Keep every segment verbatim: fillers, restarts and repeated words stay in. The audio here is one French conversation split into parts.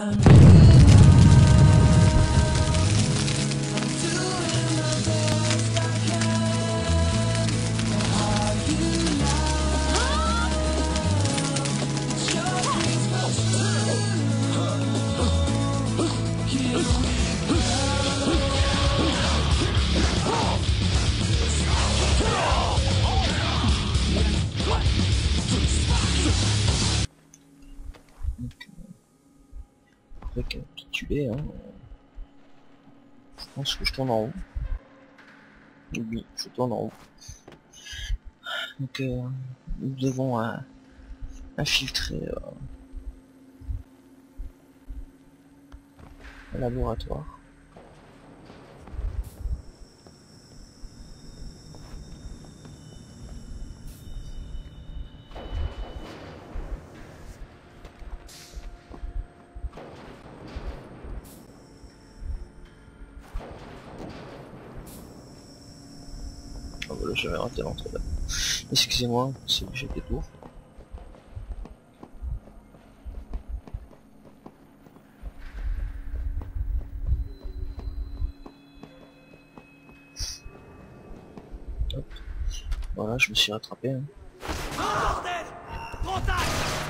Avec un petit tué, hein. Je pense que je tourne en haut. Oui, je tourne en haut. Donc euh, nous devons euh, infiltrer euh, un laboratoire. Ah voilà, j'avais raté l'entrée là. Excusez-moi, c'est que j'ai des tours. Hop. Voilà, je me suis rattrapé. Hein. Bordel! Contact!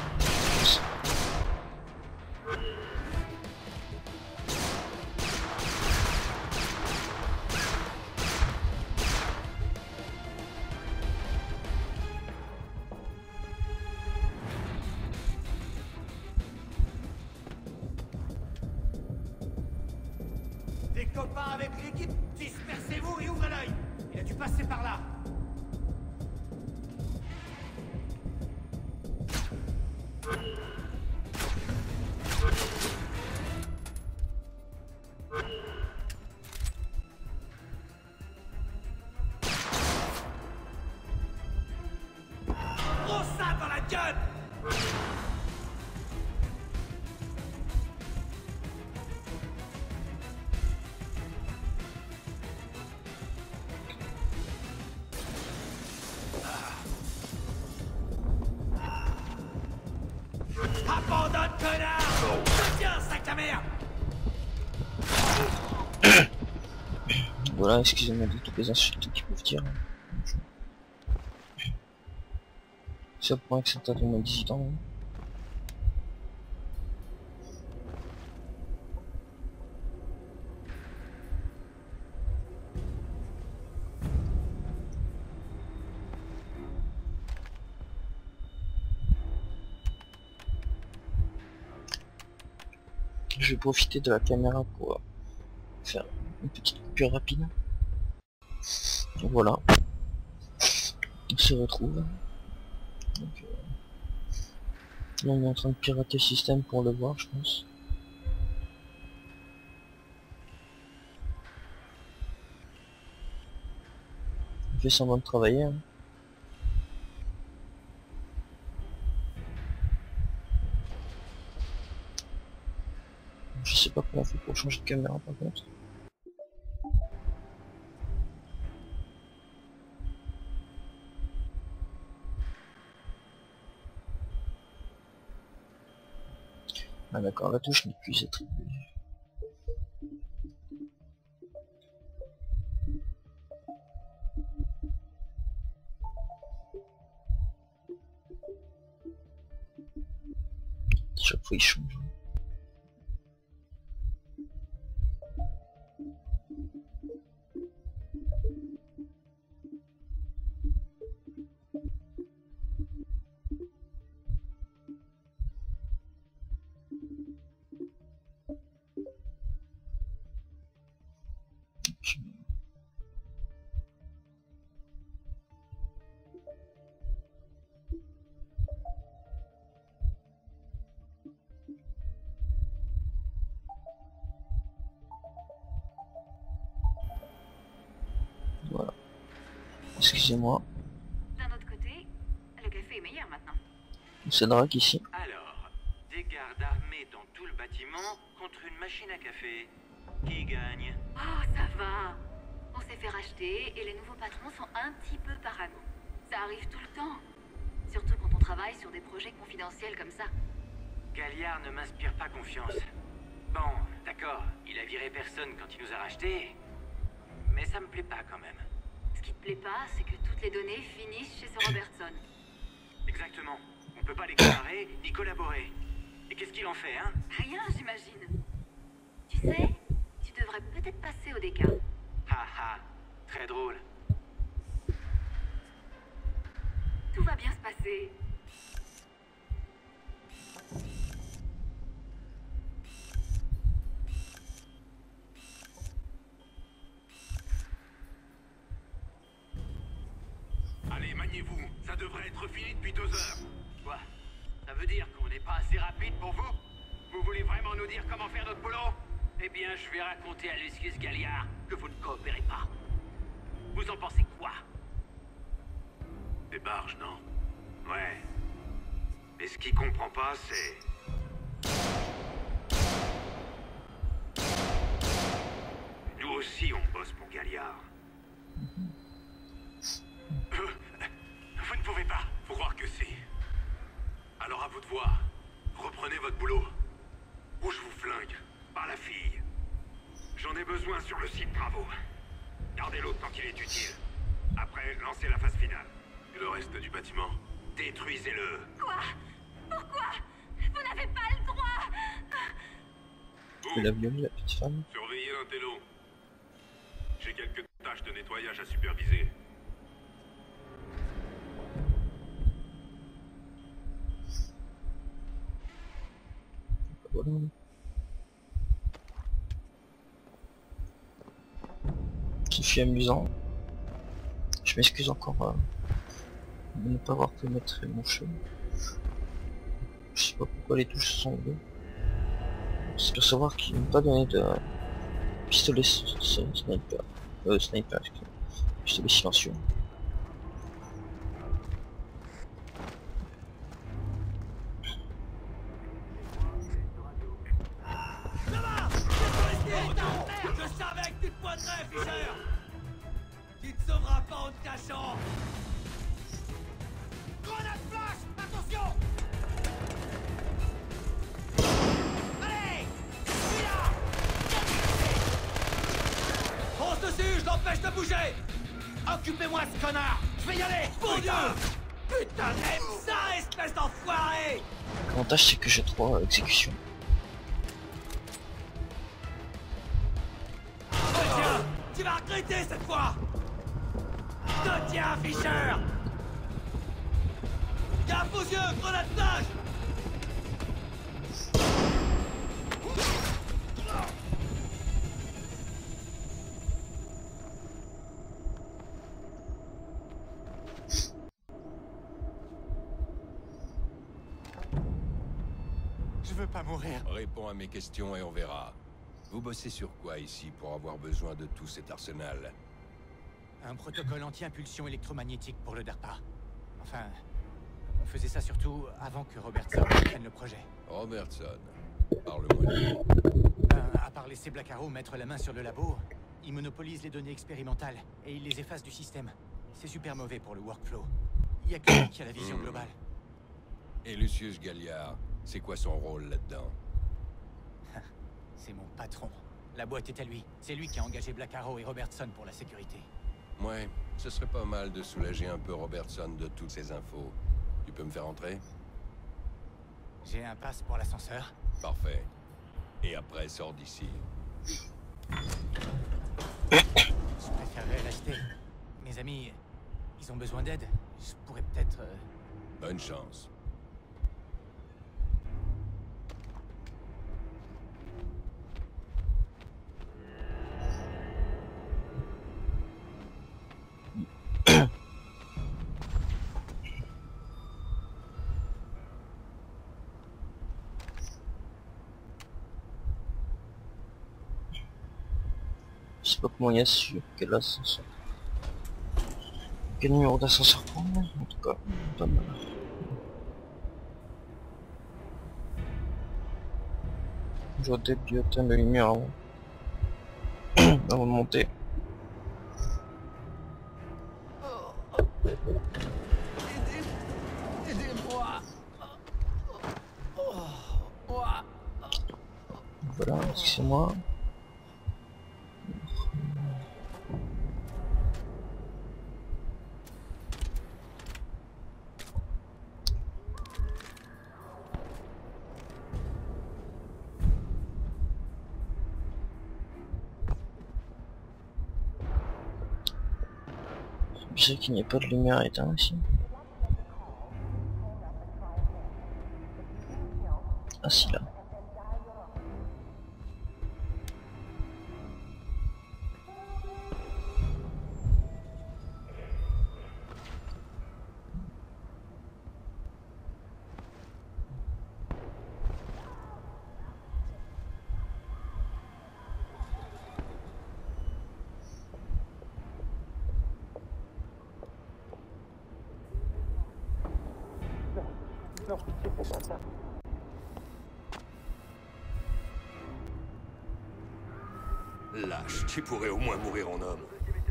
Des copains avec l'équipe, dispersez-vous et ouvrez l'œil. Il a dû passer par là. Gros ça dans la gueule! Abandonne, connard! Je tiens, sac à merde! Voilà, excusez-moi de toutes les insultes qu'ils peuvent dire. Ça pourrait que c'est peut-être au moins dix-huit ans. Hein. Je vais profiter de la caméra pour faire une petite coupure rapide. Donc voilà. On se retrouve. Donc, euh, là on est en train de pirater le système pour le voir, je pense. On fait semblant de travailler. Hein. Je sais pas comment on fait pour changer de caméra par contre. Ah d'accord, la touche n'est plus attribuée. Chaque fois il change. Voilà. Excusez-moi. D'un autre côté, le café est meilleur maintenant. C'est Drac ici. Alors, des gardes armés dans tout le bâtiment contre une machine à café. Qui gagne? Oh, ça va. On s'est fait racheter et les nouveaux patrons sont un petit peu parano. Ça arrive tout le temps. Surtout quand on travaille sur des projets confidentiels comme ça. Galliard ne m'inspire pas confiance. a viré personne quand il nous a rachetés. Mais ça me plaît pas quand même. Ce qui te plaît pas, c'est que toutes les données finissent chez ce Robertson. Exactement. On peut pas les comparer ni collaborer. Et qu'est-ce qu'il en fait, hein? Rien, j'imagine. Tu sais, tu devrais peut-être passer au D K. Ha ha, très drôle. Tout va bien se passer. Allez, maniez-vous. Ça devrait être fini depuis deux heures. Quoi? Ça veut dire qu'on n'est pas assez rapide pour vous? Vous voulez vraiment nous dire comment faire notre boulot? Eh bien, je vais raconter à Lucius Galliard que vous ne coopérez pas. Vous en pensez quoi? Des barges, non? Ouais. Mais ce qu'il comprend pas, c'est... Nous aussi, on bosse pour Galliard. Vous... Vous ne pouvez pas. Faut croire que si. Alors à vous de voir. Reprenez votre boulot. Ou je vous flingue. Par la fille. J'en ai besoin sur le site Bravo. Gardez-le tant qu'il est utile. Après, lancez la phase finale. Et le reste du bâtiment, détruisez-le. Quoi? Pourquoi? Vous n'avez pas le droit. Elle a violé la petite femme. Surveillez l'intello. J'ai quelques tâches de nettoyage à superviser. Voilà. Qui fut amusant. Je m'excuse encore euh, de ne pas avoir pu mettre mon cheveu. Je sais pas pourquoi les touches sont bleues. C'est pour savoir qu'ils n'ont pas donné de pistolet sniper. Euh, sniper, excusez-moi. Pistolet silencieux. Je savais que tu te pointerais, Fischer. Tu te sauveras pas en te cachant. Grenade flash. Attention. Allez. Suis là. Fonce dessus, je l'empêche de bouger. Occupez-moi ce connard. Je vais y aller. Mon Dieu. Putain, aime ça, espèce d'enfoiré. L'avantage c'est que j'ai trois euh, exécutions. Tiens, tu vas regretter cette fois. Te tiens, Fischer. Gaffe aux yeux, grenade flash. Je veux pas mourir. Réponds à mes questions et on verra. Vous bossez sur quoi ici pour avoir besoin de tout cet arsenal? Un protocole anti-impulsion électromagnétique pour le DARPA. Enfin, on faisait ça surtout avant que Robertson prenne le projet. Robertson, parle-moi de lui. Ben, à part laisser Black Arrow mettre la main sur le labo, il monopolise les données expérimentales et il les efface du système. C'est super mauvais pour le workflow. Il y a que lui qui a la vision globale. Et Lucius Galliard, c'est quoi son rôle là-dedans? C'est mon patron. La boîte est à lui. C'est lui qui a engagé Black Arrow et Robertson pour la sécurité. Ouais, ce serait pas mal de soulager un peu Robertson de toutes ces infos. Tu peux me faire entrer? J'ai un pass pour l'ascenseur. Parfait. Et après, sors d'ici. Je préférerais rester. Mes amis, ils ont besoin d'aide. Je pourrais peut-être... euh, Bonne chance. Je sais pas comment il y a su quel ascenseur. Quel numéro d'ascenseur prendre, en tout cas, pas mal. Je dois peut-être dû atteindre la lumière avant. Avant de monter. Aidez-moi. Voilà, excusez-moi. Je sais qu'il n'y a pas de lumière éteinte ici. Ah si, là. Lâche, tu pourrais au moins mourir en homme.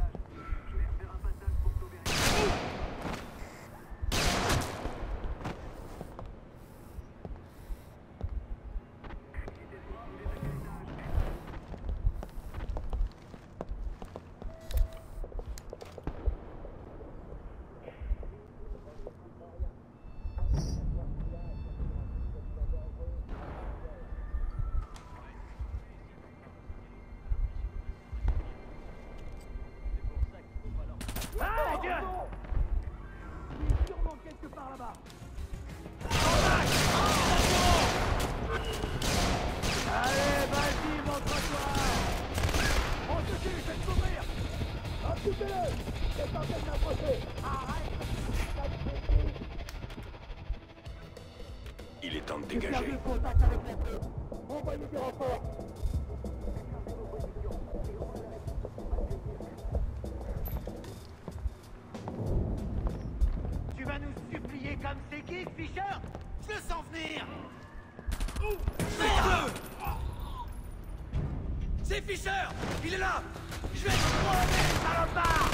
Il est temps de dégager. Tu vas nous supplier comme c'est qui, Fisher? Je le sens venir. Merde! C'est Fisher! Il est là! Je vais te crever, salopard!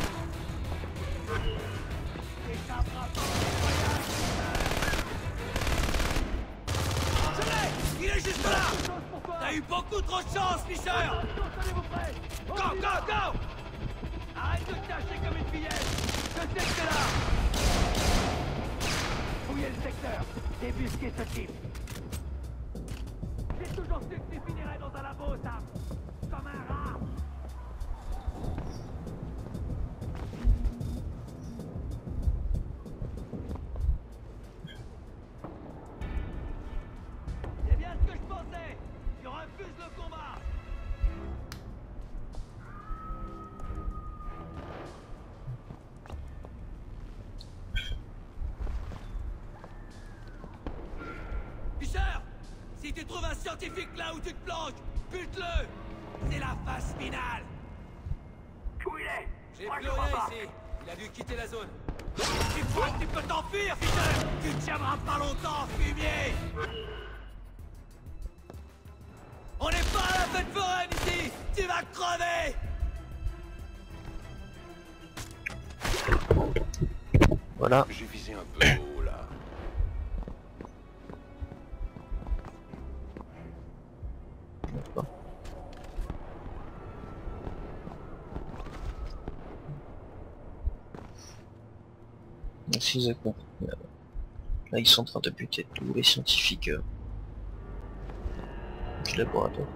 T'échapperas pas au voyage, Fisher! Je l'ai! Il est juste là! T'as eu beaucoup trop de chance, Fisher! Go, go, go! Arrête de te cacher comme une fillette! Je sais que t'es là! Fouillez le secteur! Débusquez ce type! J'ai toujours su que tu finirais dans un labo, Sam! Comme un rat! C'est bien ce que je pensais! Tu refuses le combat! Fisher! Si tu trouves un scientifique là où tu te planques, bute-le! C'est la phase finale! Où il est? J'ai plus rien ici. Il a dû quitter la zone. Tu crois que tu peux t'enfuir, Fisher? Tu tiendras pas longtemps, fumier! On n'est pas à la fête foraine ici! Tu vas crever! Voilà. J'ai visé un peu haut, là. Si vous avez compris, là ils sont en train de buter tous les scientifiques euh, du laboratoire.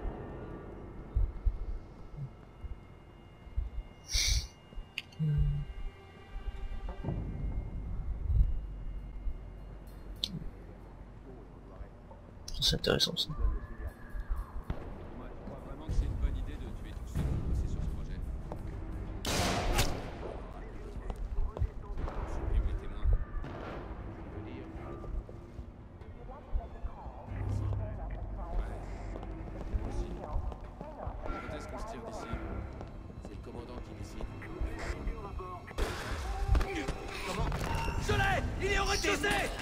C'est intéressant ça. Moi, je crois vraiment que c'est une bonne idée de tuer tous ceux qui ont bossé sur ce projet. Supprime les témoins. Je veux dire... Ouais. Aussi. Quand est-ce qu'on se tire d'ici? C'est le commandant qui décide. Comment? Je l'ai! Il est au rez-de-chaussée!